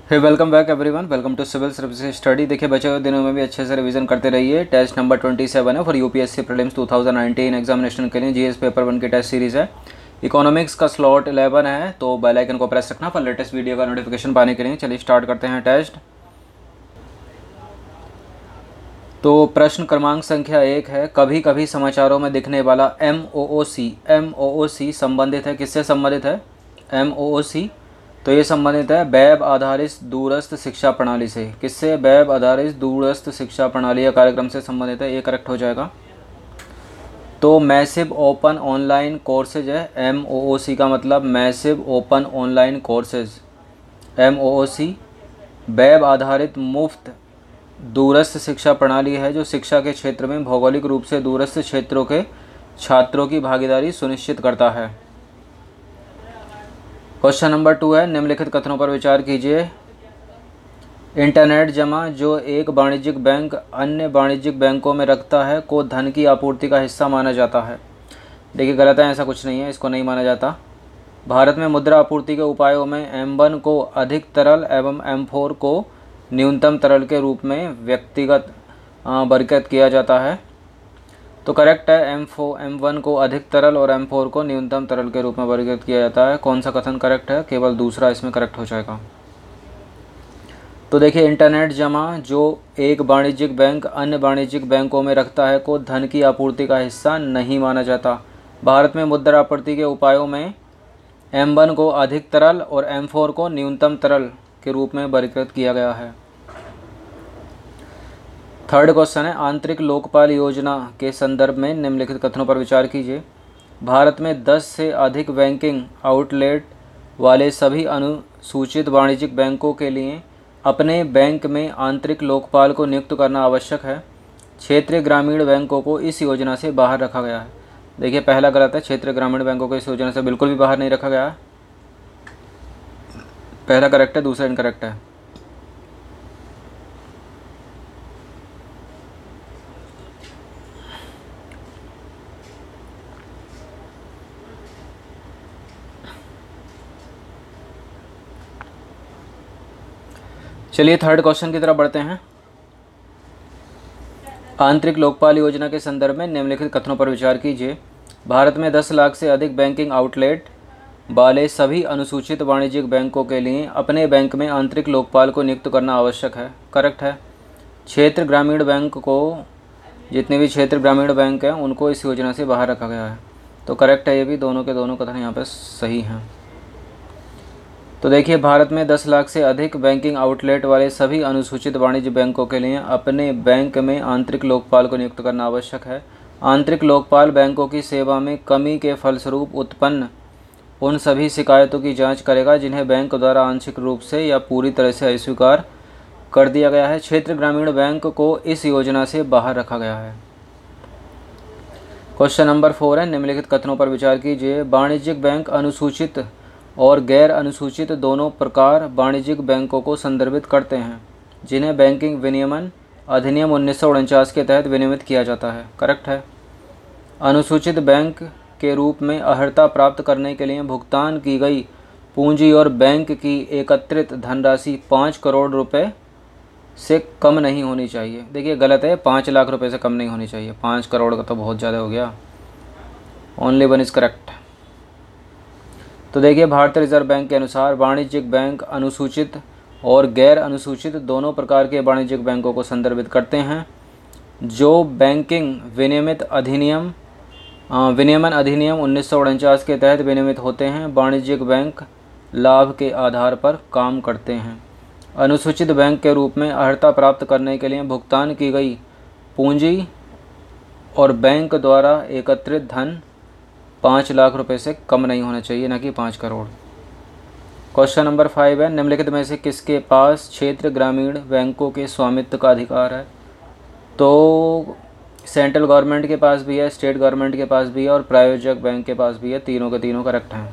Hey welcome back everyone, welcome to civil services study. देखिए बचे हुए दिनों में भी अच्छे से रिवीजन करते रहिए। टेस्ट नंबर 27 है फॉर यूपीएससी प्रीलिम्स 2019 एग्जामिनेशन के लिए। जीएस पेपर 1 की टेस्ट सीरीज़ है। इकोनॉमिक्स का स्लॉट 11 है, तो बेल आइकन को प्रेस रखना फॉर लेटेस्ट वीडियो का नोटिफिकेशन पाने के लिए। चलिए स्टार्ट करते हैं टेस्ट। तो प्रश्न क्रमांक संख्या 1 है, कभी कभी समाचारों में दिखने वाला MOOC संबंधित है, किससे संबंधित है? MOOC तो ये संबंधित है वेब आधारित दूरस्थ शिक्षा प्रणाली से। किससे? वेब आधारित दूरस्थ शिक्षा प्रणाली या कार्यक्रम से संबंधित है, ये करेक्ट हो जाएगा। तो मैसिव ओपन ऑनलाइन कोर्सेज है। MOOC का मतलब massive open online courses. MOOC web आधारित मुफ्त दूरस्थ शिक्षा प्रणाली है जो शिक्षा के क्षेत्र में भौगोलिक रूप से दूरस्थ क्षेत्रों के छात्रों की भागीदारी सुनिश्चित करता है। क्वेश्चन नंबर 2 है, निम्नलिखित कथनों पर विचार कीजिए। इंटरनेट जमा जो एक वाणिज्यिक बैंक अन्य वाणिज्यिक बैंकों में रखता है को धन की आपूर्ति का हिस्सा माना जाता है। देखिए गलत है, ऐसा कुछ नहीं है, इसको नहीं माना जाता। भारत में मुद्रा आपूर्ति के उपायों में M1 को अधिक तरल एवं M4 को न्यूनतम तरल के रूप में व्यक्तिगत वर्गीकृत किया जाता है। तो करेक्ट है, M1 को अधिक तरल और M4 को न्यूनतम तरल के रूप में वर्गीकृत किया जाता है। कौन सा कथन करेक्ट है? केवल दूसरा इसमें करेक्ट हो जाएगा। तो देखिए, इंटरनेट जमा जो एक वाणिज्यिक बैंक अन्य वाणिज्यिक बैंकों में रखता है को धन की आपूर्ति का हिस्सा नहीं माना जाता। भारत में मुद्रा आपूर्ति के उपायों में M1 को अधिक तरल और M4 को न्यूनतम तरल के रूप में वर्गीकृत किया गया है। थर्ड क्वेश्चन है, आंतरिक लोकपाल योजना के संदर्भ में निम्नलिखित कथनों पर विचार कीजिए। भारत में 10 से अधिक बैंकिंग आउटलेट वाले सभी अनुसूचित वाणिज्यिक बैंकों के लिए अपने बैंक में आंतरिक लोकपाल को नियुक्त करना आवश्यक है। क्षेत्रीय ग्रामीण बैंकों को इस योजना से बाहर रखा गया है। देखिए पहला गलत है, क्षेत्रीय ग्रामीण बैंकों को इस योजना से बिल्कुल भी बाहर नहीं रखा गया है। पहला करेक्ट है, दूसरा इनकरेक्ट है। चलिए थर्ड क्वेश्चन की तरफ बढ़ते हैं। आंतरिक लोकपाल योजना के संदर्भ में निम्नलिखित कथनों पर विचार कीजिए। भारत में 10 लाख से अधिक बैंकिंग आउटलेट वाले सभी अनुसूचित वाणिज्यिक बैंकों के लिए अपने बैंक में आंतरिक लोकपाल को नियुक्त करना आवश्यक है। करेक्ट है। क्षेत्र ग्रामीण बैंक को जितने भी क्षेत्र ग्रामीण बैंक हैं उनको इस योजना से बाहर रखा गया है। तो करेक्ट है, ये भी दोनों के दोनों कथन यहाँ पर सही हैं। तो देखिए, भारत में 10 लाख से अधिक बैंकिंग आउटलेट वाले सभी अनुसूचित वाणिज्य बैंकों के लिए अपने बैंक में आंतरिक लोकपाल को नियुक्त करना आवश्यक है। आंतरिक लोकपाल बैंकों की सेवा में कमी के फलस्वरूप उत्पन्न उन सभी शिकायतों की जांच करेगा जिन्हें बैंक द्वारा आंशिक रूप से या पूरी तरह से अस्वीकार कर दिया गया है। क्षेत्र ग्रामीण बैंक को इस योजना से बाहर रखा गया है। क्वेश्चन नंबर 4 है, निम्नलिखित कथनों पर विचार कीजिए। वाणिज्यिक बैंक अनुसूचित और गैर अनुसूचित दोनों प्रकार वाणिज्यिक बैंकों को संदर्भित करते हैं जिन्हें बैंकिंग विनियमन अधिनियम 1949 के तहत विनियमित किया जाता है। करेक्ट है। अनुसूचित बैंक के रूप में अर्हता प्राप्त करने के लिए भुगतान की गई पूंजी और बैंक की एकत्रित धनराशि 5 करोड़ रुपए से कम नहीं होनी चाहिए। देखिए गलत है, 5 लाख रुपए से कम नहीं होनी चाहिए। 5 करोड़ का तो बहुत ज़्यादा हो गया। Only one is correct. तो देखिए, भारतीय रिजर्व बैंक के अनुसार वाणिज्यिक बैंक अनुसूचित और गैर अनुसूचित दोनों प्रकार के वाणिज्यिक बैंकों को संदर्भित करते हैं जो बैंकिंग विनियमन अधिनियम 1949 के तहत विनियमित होते हैं। वाणिज्यिक बैंक लाभ के आधार पर काम करते हैं। अनुसूचित बैंक के रूप में अर्हता प्राप्त करने के लिए भुगतान की गई पूंजी और बैंक द्वारा एकत्रित धन 5 लाख रुपए से कम नहीं होना चाहिए, न कि 5 करोड़। क्वेश्चन नंबर 5 है, निम्नलिखित में से किसके पास क्षेत्र ग्रामीण बैंकों के स्वामित्व का अधिकार है? तो सेंट्रल गवर्नमेंट के पास भी है, स्टेट गवर्नमेंट के पास भी है और प्रायोजक बैंक के पास भी है। तीनों के तीनों करेक्ट हैं।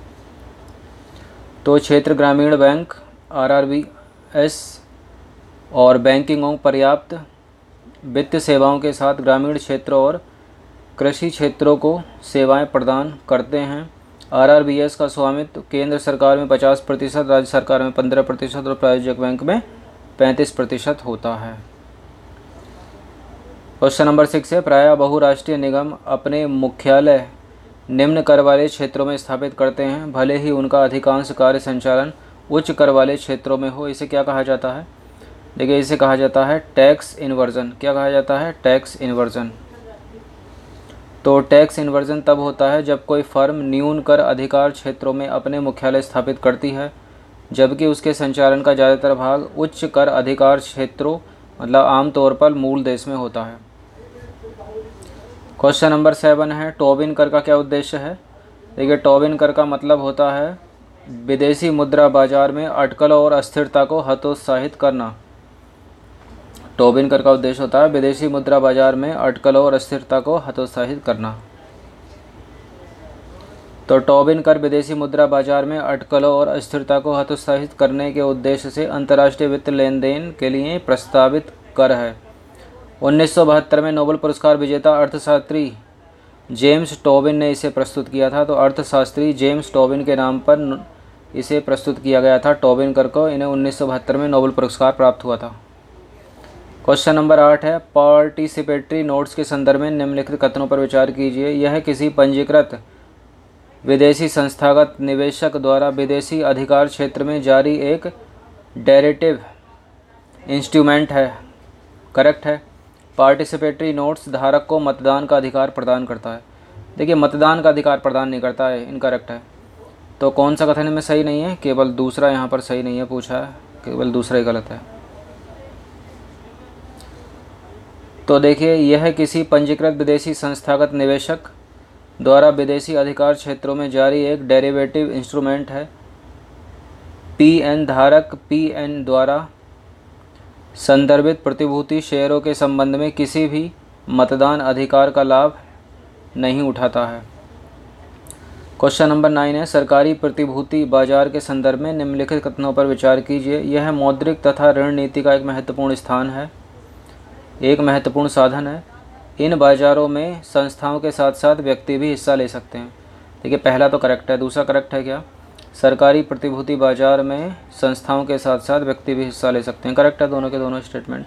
तो क्षेत्र ग्रामीण बैंक RRBS और बैंकिंग और पर्याप्त वित्त सेवाओं के साथ ग्रामीण क्षेत्रों और कृषि क्षेत्रों को सेवाएं प्रदान करते हैं। आरआरबीएस का स्वामित्व केंद्र सरकार में 50%, राज्य सरकार में 15% और प्रायोजक बैंक में 35% होता है। क्वेश्चन नंबर 6 है, प्रायः बहुराष्ट्रीय निगम अपने मुख्यालय निम्न कर वाले क्षेत्रों में स्थापित करते हैं, भले ही उनका अधिकांश कार्य संचालन उच्च कर वाले क्षेत्रों में हो। इसे क्या कहा जाता है? देखिए, इसे कहा जाता है टैक्स इन्वर्जन। क्या कहा जाता है? Tax inversion. तो टैक्स इन्वर्जन तब होता है जब कोई फर्म न्यून कर अधिकार क्षेत्रों में अपने मुख्यालय स्थापित करती है, जबकि उसके संचालन का ज़्यादातर भाग उच्च कर अधिकार क्षेत्रों मतलब आमतौर पर मूल देश में होता है। क्वेश्चन नंबर 7 है, टोबिन कर का क्या उद्देश्य है? देखिए, टोबिन कर का मतलब होता है विदेशी मुद्रा बाजार में अटकलों और अस्थिरता को हतोत्साहित करना। टोबिन कर का उद्देश्य होता है विदेशी मुद्रा बाजार में अटकलों और अस्थिरता को हतोत्साहित करना। तो टोबिन कर विदेशी मुद्रा बाजार में अटकलों और अस्थिरता को हतोत्साहित करने के उद्देश्य से अंतर्राष्ट्रीय वित्त लेन देन के लिए प्रस्तावित कर है। 1972 में नोबेल पुरस्कार विजेता अर्थशास्त्री जेम्स टोबिन ने इसे प्रस्तुत किया था। तो अर्थशास्त्री जेम्स टोबिन के नाम पर इसे प्रस्तुत किया गया था, टोबिन कर को। इन्हें 1972 में नोबेल पुरस्कार प्राप्त हुआ था। क्वेश्चन नंबर 8 है, पार्टिसिपेटरी नोट्स के संदर्भ में निम्नलिखित कथनों पर विचार कीजिए। यह किसी पंजीकृत विदेशी संस्थागत निवेशक द्वारा विदेशी अधिकार क्षेत्र में जारी एक डेरिवेटिव इंस्ट्रूमेंट है। करेक्ट है। पार्टिसिपेटरी नोट्स धारक को मतदान का अधिकार प्रदान करता है। देखिए, मतदान का अधिकार प्रदान नहीं करता है, इनकरेक्ट है। तो कौन सा कथन में सही नहीं है? केवल दूसरा यहाँ पर सही नहीं है पूछा है, केवल दूसरा ही गलत है। तो देखिए, यह किसी पंजीकृत विदेशी संस्थागत निवेशक द्वारा विदेशी अधिकार क्षेत्रों में जारी एक डेरिवेटिव इंस्ट्रूमेंट है। पीएन धारक पीएन द्वारा संदर्भित प्रतिभूति शेयरों के संबंध में किसी भी मतदान अधिकार का लाभ नहीं उठाता है। क्वेश्चन नंबर 9 है, सरकारी प्रतिभूति बाजार के संदर्भ में निम्नलिखित कथनों पर विचार कीजिए। यह मौद्रिक तथा ऋण नीति का एक महत्वपूर्ण स्थान है, एक महत्वपूर्ण साधन है। इन बाजारों में संस्थाओं के साथ साथ व्यक्ति भी हिस्सा ले सकते हैं। देखिए, पहला तो करेक्ट है, दूसरा करेक्ट है क्या? सरकारी प्रतिभूति बाजार में संस्थाओं के साथ साथ व्यक्ति भी हिस्सा ले सकते हैं। करेक्ट है दोनों के दोनों स्टेटमेंट।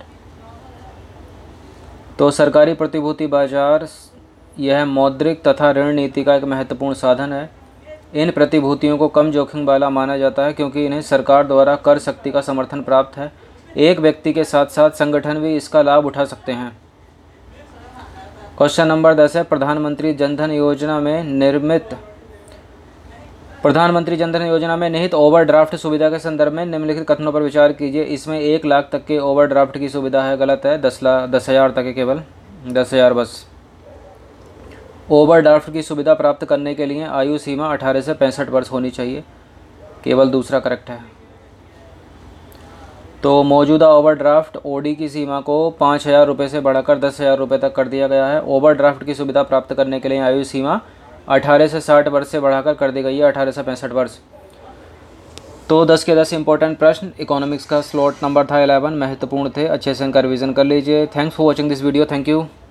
तो सरकारी प्रतिभूति बाजार यह मौद्रिक तथा ऋण नीति का एक महत्वपूर्ण साधन है। इन प्रतिभूतियों को कम जोखिम वाला माना जाता है क्योंकि इन्हें सरकार द्वारा कर शक्ति का समर्थन प्राप्त है। एक व्यक्ति के साथ साथ संगठन भी इसका लाभ उठा सकते हैं। क्वेश्चन नंबर 10 है, प्रधानमंत्री जनधन योजना में निहित ओवरड्राफ्ट सुविधा के संदर्भ में निम्नलिखित कथनों पर विचार कीजिए। इसमें 1 लाख तक के ओवरड्राफ्ट की सुविधा है। गलत है। 10,000 तक है, केवल 10,000 बस। ओवरड्राफ्ट की सुविधा प्राप्त करने के लिए आयु सीमा 18 से 65 वर्ष होनी चाहिए। केवल दूसरा करेक्ट है। तो मौजूदा ओवरड्राफ्ट ओडी की सीमा को 5,000 रुपये से बढ़ाकर 10,000 रुपये तक कर दिया गया है। ओवरड्राफ्ट की सुविधा प्राप्त करने के लिए आयु सीमा 18 से 60 वर्ष से बढ़ाकर कर दी गई है, 18 से 65 वर्ष। तो 10 के 10 इंपॉर्टेंट प्रश्न। इकोनॉमिक्स का स्लॉट नंबर था 11, महत्वपूर्ण थे। अच्छे से इनका रिवीजन कर लीजिए। Thanks for watching this video. Thank you.